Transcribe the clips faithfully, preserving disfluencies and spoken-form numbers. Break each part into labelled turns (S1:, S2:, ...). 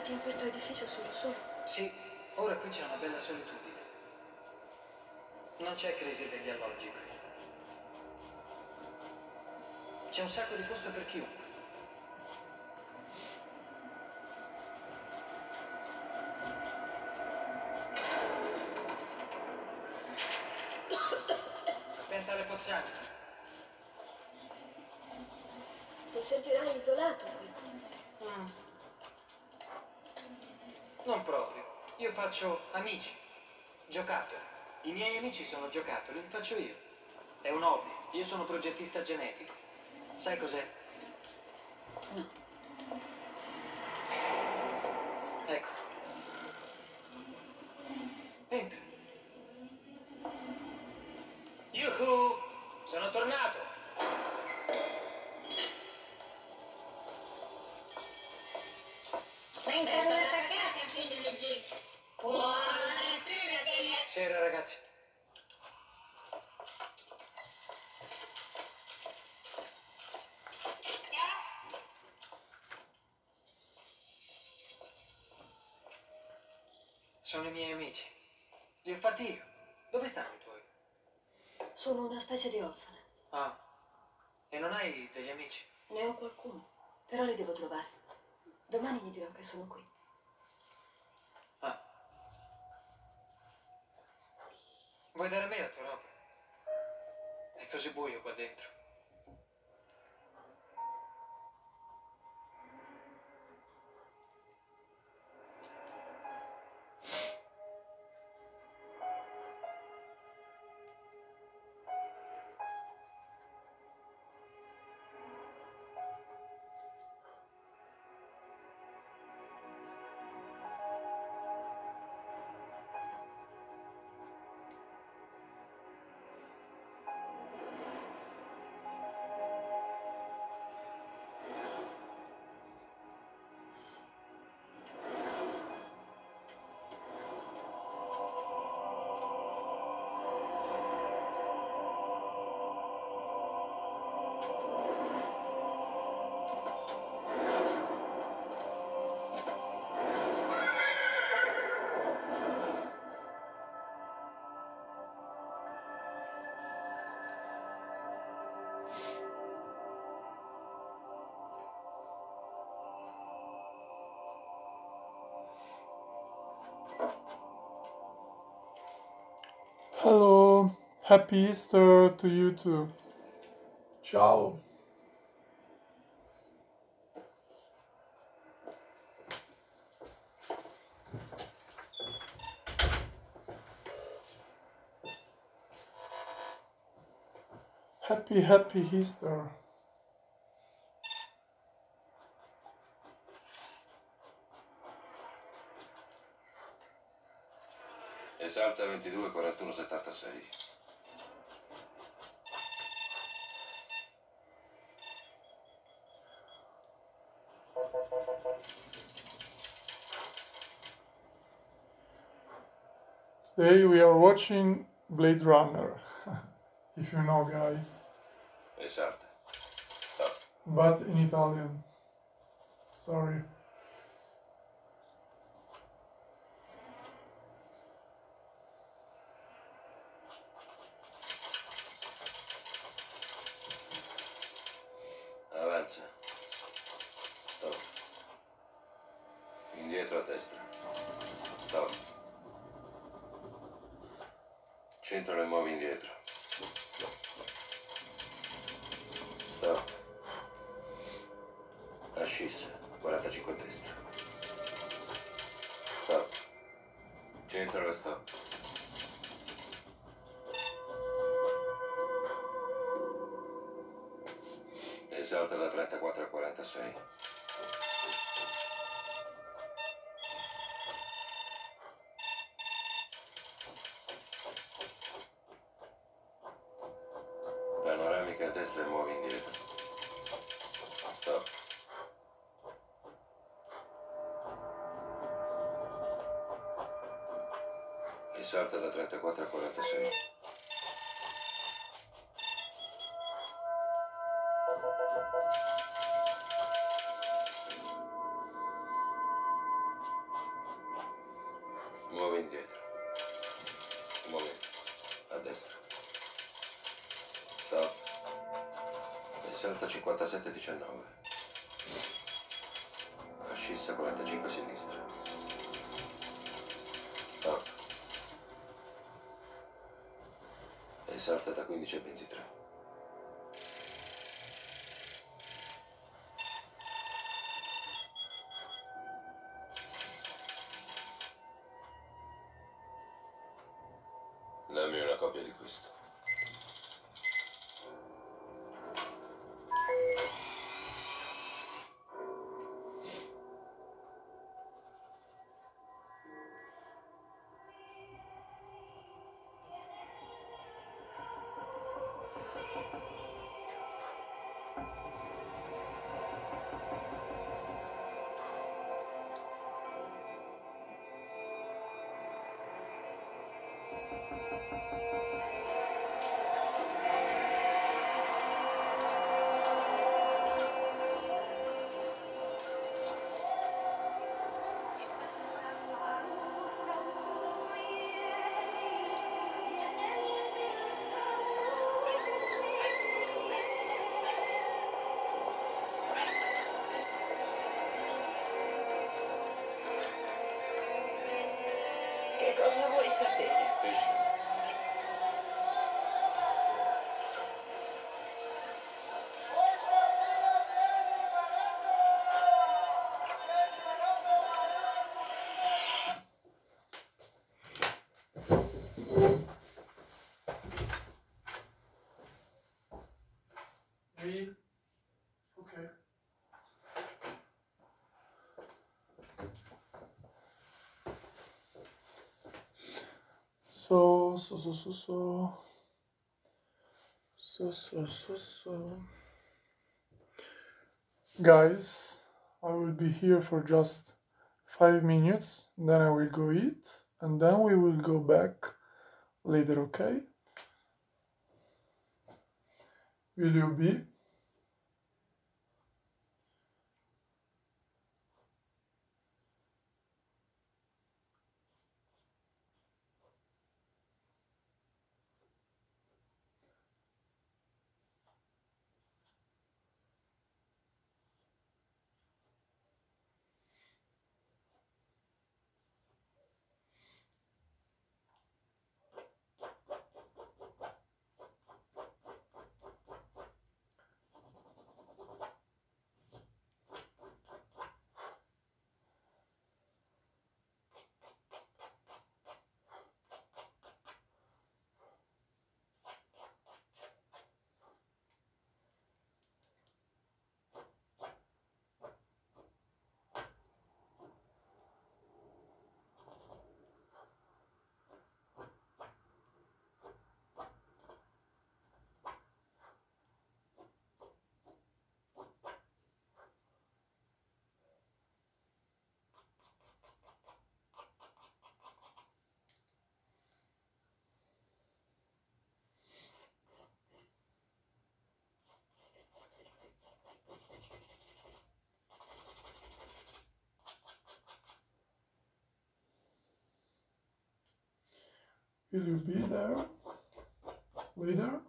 S1: trovarti in questo edificio solo solo?
S2: Sì, ora qui c'è una bella solitudine. Non c'è crisi degli alloggi qui. C'è un sacco di posto per chiunque. Attenta alle pozzanghere.
S1: Ti sentirai isolato qui.
S2: Mm. Non proprio. Io faccio amici, giocattoli. I miei amici sono giocattoli, li faccio io. È un hobby. Io sono progettista genetico. Sai cos'è?
S1: No.
S2: Ecco. Entra. Yuhu! Sono tornato!
S3: Bentornato a casa, figlio di G. Buonasera, delle...
S2: Sera, ragazzi. Sono i miei amici. Li ho fatti io. Dove stanno i tuoi?
S1: Sono una specie di orfana.
S2: Ah. E non hai degli amici?
S1: Ne ho qualcuno, però li devo trovare. Domani gli dirò che sono qui.
S2: Ah. Vuoi dare a me la tua roba? È così buio qua dentro.
S4: Hello, happy Easter to you too. Ciao. Happy, happy Easter.
S5: Esalta ventidue quarantuno settantasei.
S4: Today we are watching Blade Runner, if you know, guys.
S5: Esalta. Stop.
S4: But in Italian. Sorry.
S5: Avanza. Stop. Indietro a destra. Stop. Centro e muovi indietro. Stop. Ascissa. quarantacinque a destra. Stop. Centro e stop. Esalta da trentaquattro a quarantasei. Panoramica a destra e muovi indietro. Stop. Esalta da trentaquattro a quarantasei. Muovi indietro. Muovi. A destra. Stop. E salta cinquantasette diciannove. Ascissa quarantacinque a sinistra. Stop. E salta da quindici a ventitré. Dammi una copia di questo.
S3: Che cosa vuoi sapere?
S5: Pesce.
S4: Oui. Okay. So, so, so, so, so. So, so, so, so. Guys, I will be here for just five minutes, then I will go eat, and then we will go back later, okay? Will you be? Will you be there later?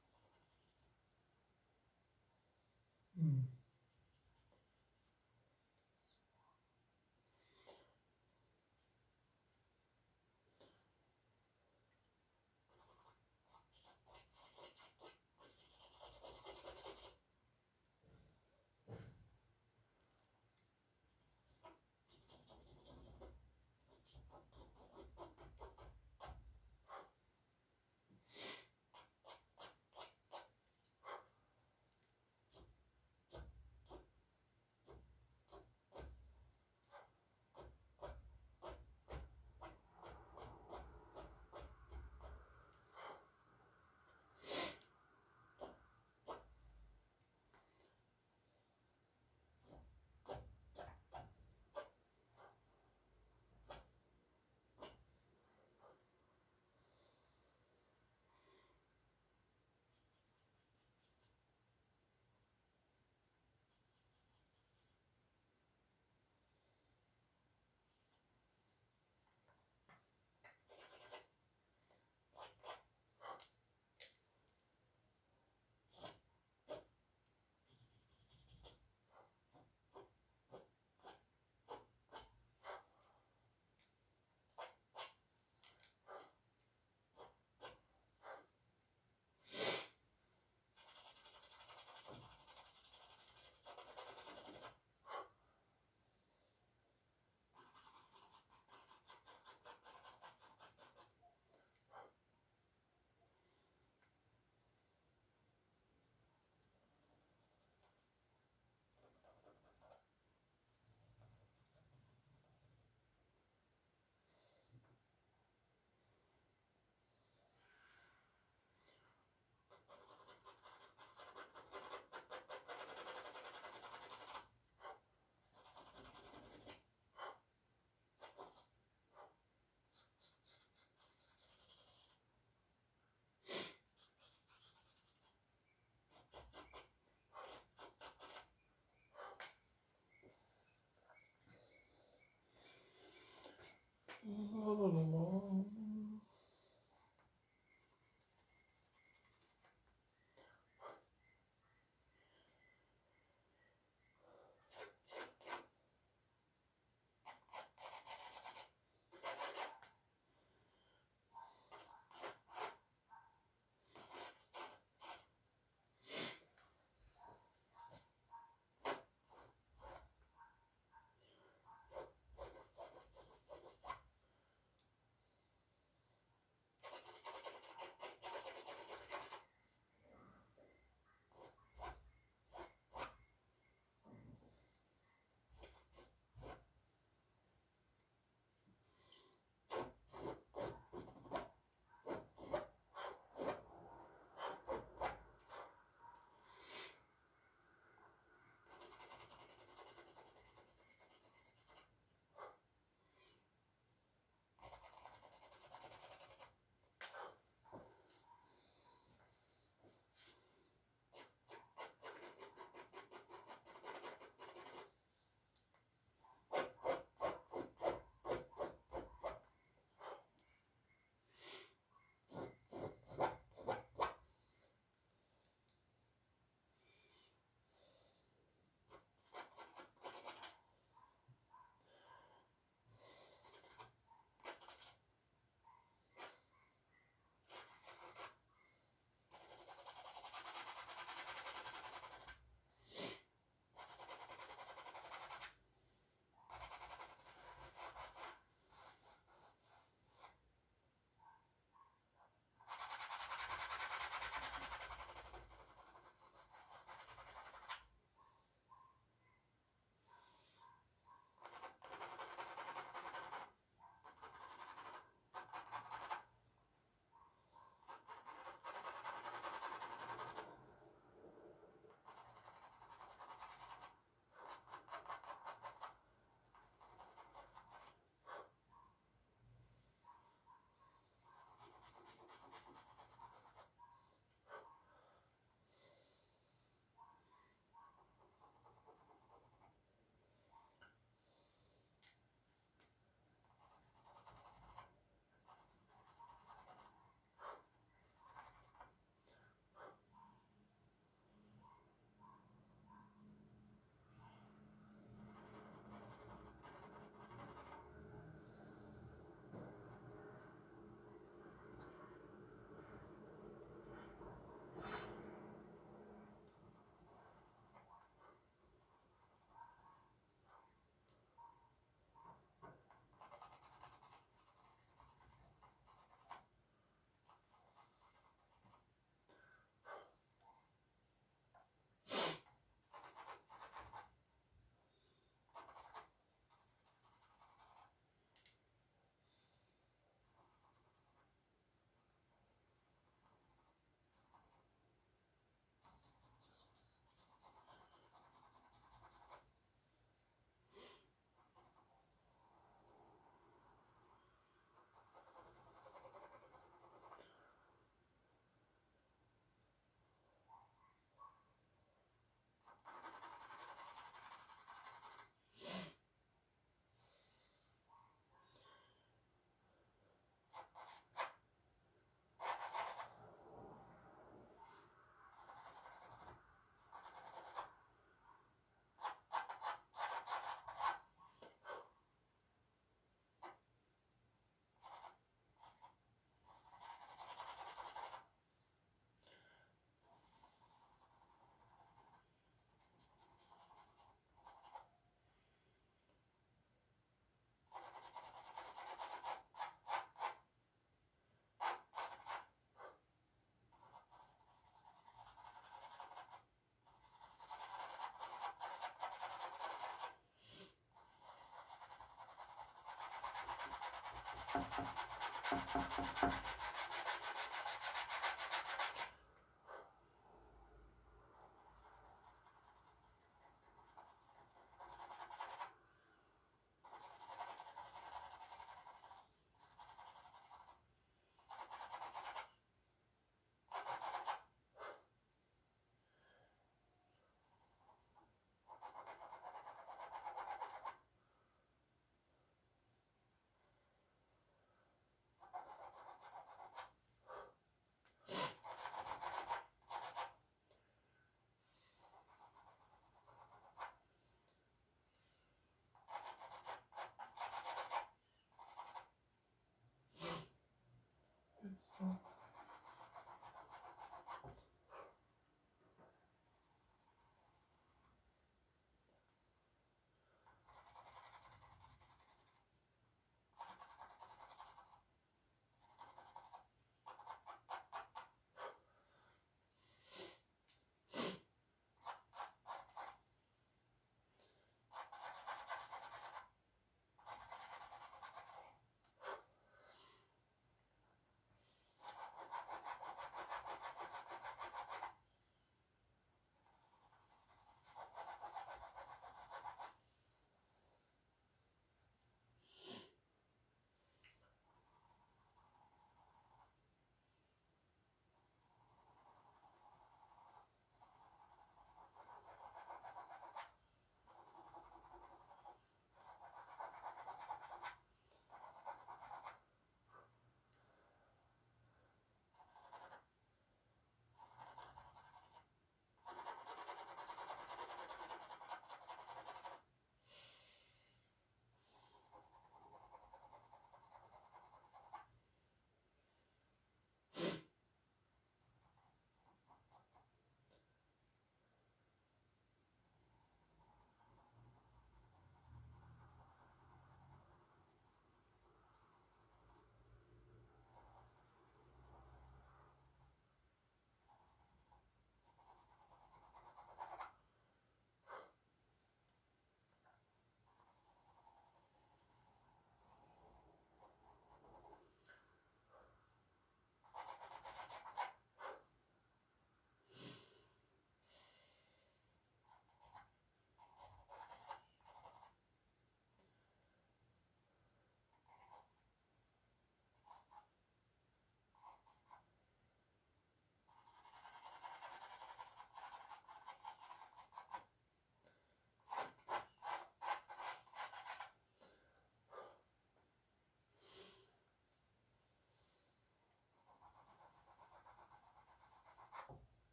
S4: Hmm. La, la, la, la.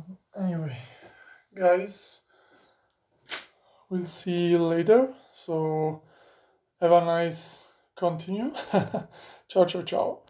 S4: anyway, guys, we'll see you later. So have a nice continue. Ciao, ciao, ciao.